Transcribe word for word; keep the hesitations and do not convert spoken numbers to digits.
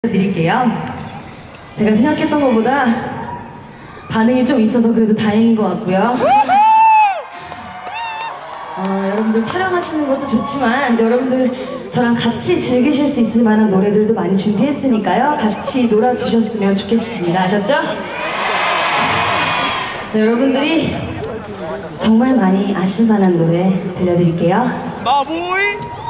드릴게요. 제가 생각했던 것보다 반응이 좀 있어서 그래도 다행인 것 같고요. 어, 여러분들 촬영하시는 것도 좋지만 여러분들 저랑 같이 즐기실 수 있을 만한 노래들도 많이 준비했으니까요. 같이 놀아주셨으면 좋겠습니다. 아셨죠? 네, 여러분들이 정말 많이 아실 만한 노래 들려드릴게요. 마보이